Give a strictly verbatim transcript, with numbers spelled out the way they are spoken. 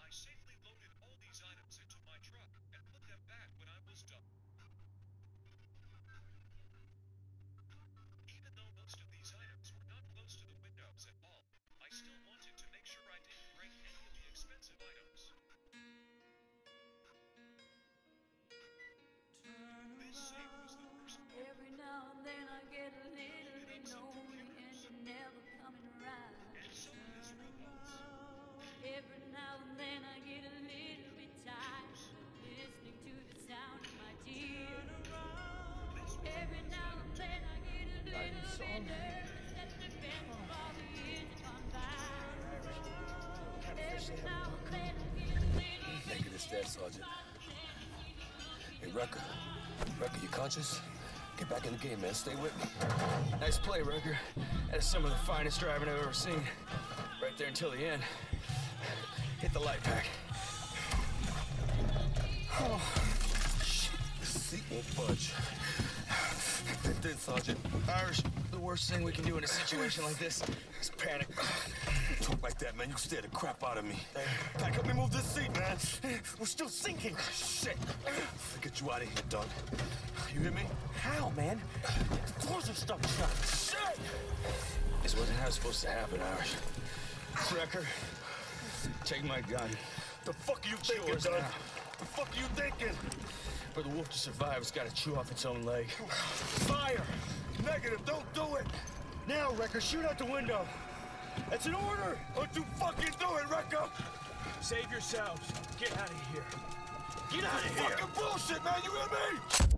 I safely loaded all these items into my truck and put them back when I was done. Even though most of these items were not close to the windows at all, I still wanted to make sure I didn't break any of the expensive items. This save was the worst part. Every now and then I get a little bit lonely and you're never coming around. And so is robots. Every now and then I get a little bit tired of listening to the sound of my tears. Every now and then I get a little bit nervous that the best of all the years have gone by. Every now and then I get a little bit Negative stat, Sergeant. Hey, Rucker. Rucker, you conscious? Get back in the game, man. Stay with me. Nice play, Rucker. That is some of the finest driving I've ever seen. Right there until the end. Hit the light pack. Oh, shit. The seat won't budge. It did, Sergeant. Irish, the worst thing we can do in a situation like this is panic. You talk like that, man. You scare the crap out of me. Pack, help me move this seat, man. We're still sinking. Shit. I'll get you out of here, Doug. You hear me? How, man? The doors are stuck shut. Shit! This wasn't how it's supposed to happen, Irish. Rucker, take my gun. The fuck are you thinking, Yours Doug? now. The fuck are you thinking? For the wolf to survive, it's got to chew off its own leg. Fire! Negative, don't do it! Now, Wrecker, shoot out the window. That's an order! Don't you fucking do it, Wrecker! Save yourselves. Get out of here. Get out of here! Fucking bullshit, man! You hear me?